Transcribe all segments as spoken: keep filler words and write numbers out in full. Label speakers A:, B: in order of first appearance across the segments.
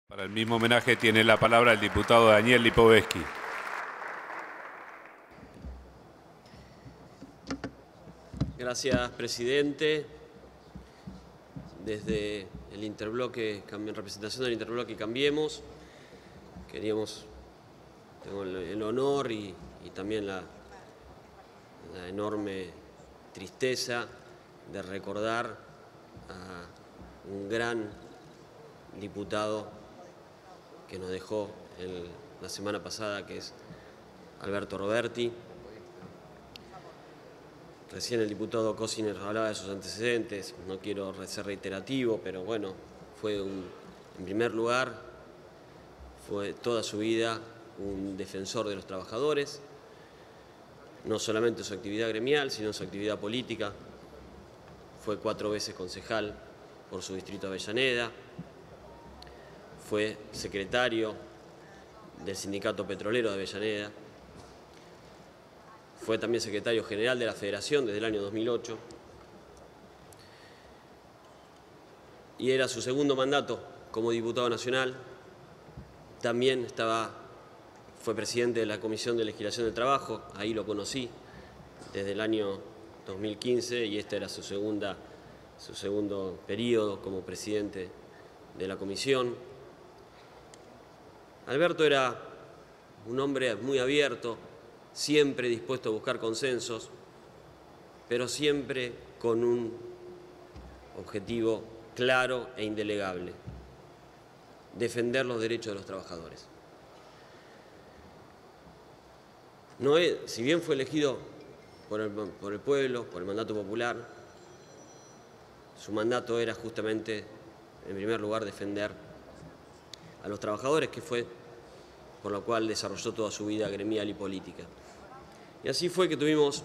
A: Para el mismo homenaje tiene la palabra el diputado Daniel Lipovetsky.
B: Gracias, presidente. Desde el interbloque, en representación del interbloque Cambiemos, queríamos, tengo el, el honor y, y también la, la enorme tristeza de recordar a un gran diputado que nos dejó el, la semana pasada, que es Alberto Roberti. Recién el diputado Cosiner hablaba de sus antecedentes, no quiero ser reiterativo, pero bueno, fue un, en primer lugar, fue toda su vida un defensor de los trabajadores, no solamente su actividad gremial, sino su actividad política. Fue cuatro veces concejal por su distrito de Avellaneda, fue secretario del Sindicato Petrolero de Avellaneda, fue también secretario general de la Federación desde el año dos mil ocho y era su segundo mandato como diputado nacional. También estaba, fue presidente de la Comisión de Legislación del Trabajo, ahí lo conocí desde el año dos mil quince y este era su, segunda, su segundo periodo como presidente de la comisión. Alberto era un hombre muy abierto, siempre dispuesto a buscar consensos, pero siempre con un objetivo claro e indelegable: defender los derechos de los trabajadores. No es, si bien fue elegido por el, por el pueblo, por el mandato popular, su mandato era justamente, en primer lugar, defender a los trabajadores, que fue por lo cual desarrolló toda su vida gremial y política. Y así fue que tuvimos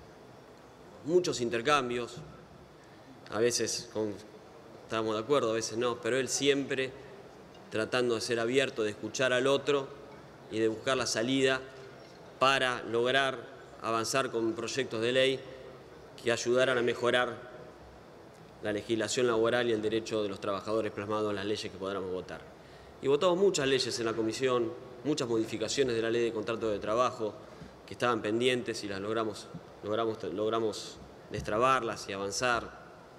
B: muchos intercambios, a veces con, estábamos de acuerdo, a veces no, pero él siempre tratando de ser abierto, de escuchar al otro y de buscar la salida para lograr avanzar con proyectos de ley que ayudaran a mejorar la legislación laboral y el derecho de los trabajadores plasmados en las leyes que podamos votar. Y votamos muchas leyes en la comisión, muchas modificaciones de la ley de contrato de trabajo que estaban pendientes y las logramos, logramos, logramos destrabarlas y avanzar.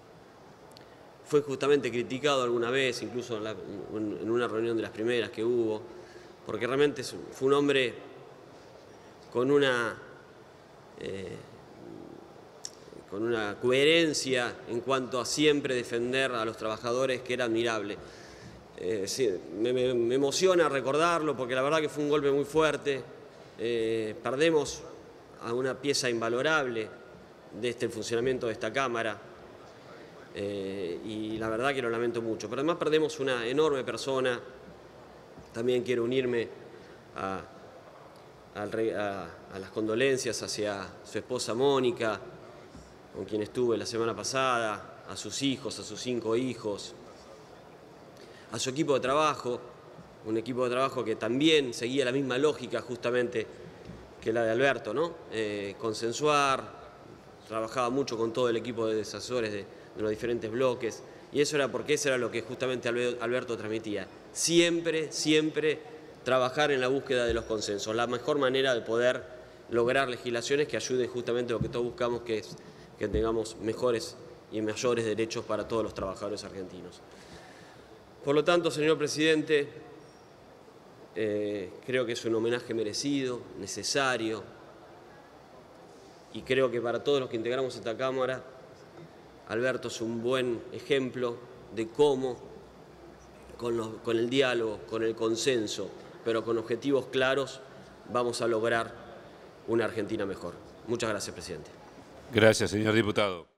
B: Fue justamente criticado alguna vez, incluso en, la, en una reunión de las primeras que hubo, porque realmente fue un hombre con una, eh, con una coherencia en cuanto a siempre defender a los trabajadores, que era admirable. Eh, sí, me, me, me emociona recordarlo porque la verdad que fue un golpe muy fuerte. Eh, perdemos a una pieza invalorable de este funcionamiento de esta Cámara eh, y la verdad que lo lamento mucho. Pero además perdemos una enorme persona. También quiero unirme a, a, a, a las condolencias hacia su esposa Mónica, con quien estuve la semana pasada, a sus hijos, a sus cinco hijos, a su equipo de trabajo, un equipo de trabajo que también seguía la misma lógica justamente que la de Alberto, ¿no? Eh, consensuar, trabajaba mucho con todo el equipo de asesores de, de los diferentes bloques, y eso era porque eso era lo que justamente Alberto transmitía. Siempre, siempre trabajar en la búsqueda de los consensos, la mejor manera de poder lograr legislaciones que ayuden justamente a lo que todos buscamos, que es que tengamos mejores y mayores derechos para todos los trabajadores argentinos. Por lo tanto, señor presidente, eh, creo que es un homenaje merecido, necesario, y creo que para todos los que integramos esta Cámara, Alberto es un buen ejemplo de cómo, con, los, con el diálogo, con el consenso, pero con objetivos claros, vamos a lograr una Argentina mejor. Muchas gracias, presidente.
A: Gracias, señor diputado.